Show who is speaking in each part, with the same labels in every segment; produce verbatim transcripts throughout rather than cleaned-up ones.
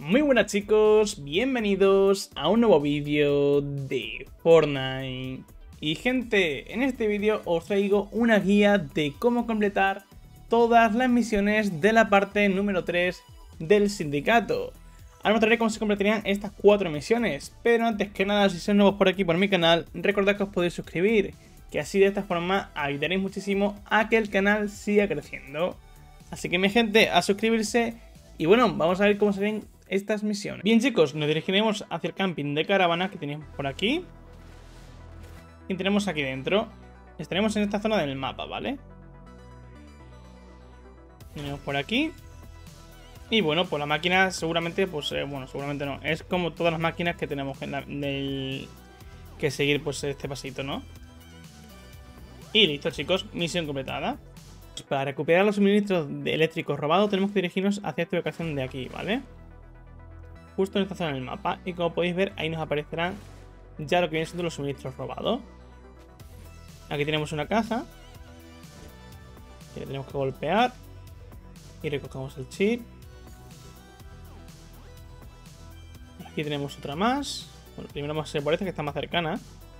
Speaker 1: Muy buenas chicos, bienvenidos a un nuevo vídeo de Fortnite. Y gente, en este vídeo os traigo una guía de cómo completar todas las misiones de la parte número tres del sindicato. Ahora os mostraré cómo se completarían estas cuatro misiones, pero antes que nada, si sois nuevos por aquí por mi canal, recordad que os podéis suscribir, que así de esta forma ayudaréis muchísimo a que el canal siga creciendo. Así que mi gente, a suscribirse y bueno, vamos a ver cómo se ven estas misiones. Bien chicos, nos dirigiremos hacia el camping de caravana que tenemos por aquí. Y tenemos aquí dentro. Estaremos en esta zona del mapa, ¿vale? Tenemos por aquí. Y bueno, pues la máquina seguramente, pues eh, bueno, seguramente no. Es como todas las máquinas que tenemos en la, del, que seguir pues este pasito, ¿no? Y listo chicos, misión completada. Para recuperar los suministros eléctricos robados tenemos que dirigirnos hacia esta ubicación de aquí, ¿vale? Justo en esta zona del mapa. Y como podéis ver, ahí nos aparecerán ya lo que vienen siendo los suministros robados. Aquí tenemos una caja que le tenemos que golpear. Y recogemos el chip. Aquí tenemos otra más. Bueno, primero vamos a hacer por esta que está más cercana.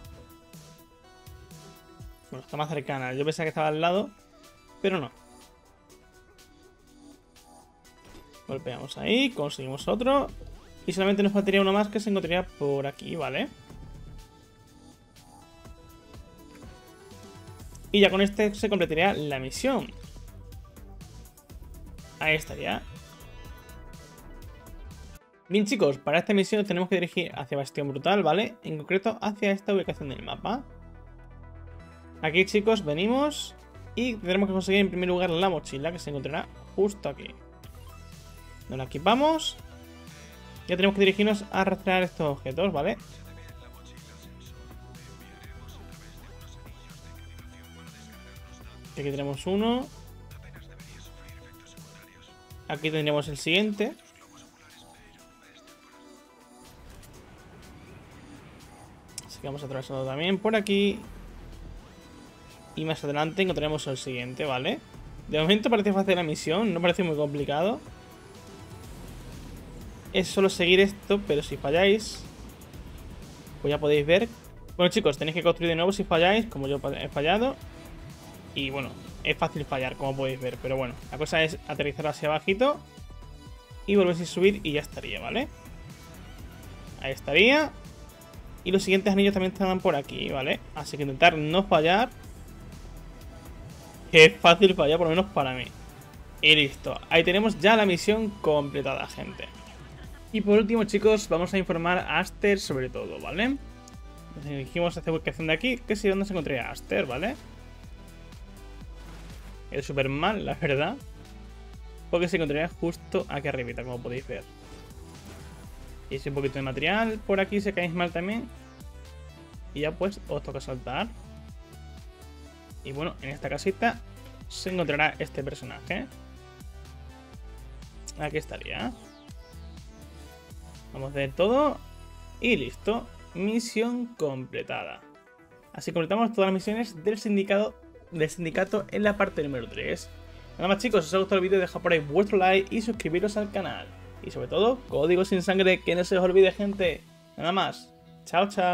Speaker 1: Bueno, está más cercana. Yo pensaba que estaba al lado, pero no. Golpeamos ahí, conseguimos otro. Y solamente nos faltaría uno más que se encontraría por aquí, ¿vale? Y ya con este se completaría la misión. Ahí estaría. Bien chicos, para esta misión tenemos que dirigir hacia Bastión Brutal, ¿vale? En concreto hacia esta ubicación del mapa. Aquí chicos venimos y tendremos que conseguir en primer lugar la mochila que se encontrará justo aquí. Nos la equipamos. Ya tenemos que dirigirnos a rastrear estos objetos, ¿vale? Aquí tenemos uno. Aquí tendríamos el siguiente. Así que vamos atravesando también por aquí. Y más adelante encontraremos el siguiente, ¿vale? De momento parece fácil la misión, no parece muy complicado. Es solo seguir esto, pero si falláis, pues ya podéis ver. Bueno chicos, tenéis que construir de nuevo si falláis, como yo he fallado. Y bueno, es fácil fallar, como podéis ver. Pero bueno, la cosa es aterrizar hacia abajito y volver a subir y ya estaría, ¿vale? Ahí estaría. Y los siguientes anillos también estarán por aquí, ¿vale? Así que intentar no fallar. Que es fácil fallar, por lo menos para mí. Y listo, ahí tenemos ya la misión completada, gente. Y por último chicos, vamos a informar a Aster sobre todo, ¿vale? Nos dirigimos hacia la ubicación de aquí, que es donde se encontraría Aster, ¿vale? Es súper mal, la verdad. Porque se encontraría justo aquí arribita, como podéis ver. Y es un poquito de material. Por aquí se caéis mal también. Y ya pues os toca saltar. Y bueno, en esta casita se encontrará este personaje. Aquí estaría. Vamos a ver todo. Y listo. Misión completada. Así completamos todas las misiones del sindicato, del sindicato en la parte número tres. Nada más chicos, si os ha gustado el vídeo, dejad por ahí vuestro like y suscribiros al canal. Y sobre todo, código sin sangre, que no se os olvide gente. Nada más. Chao, chao.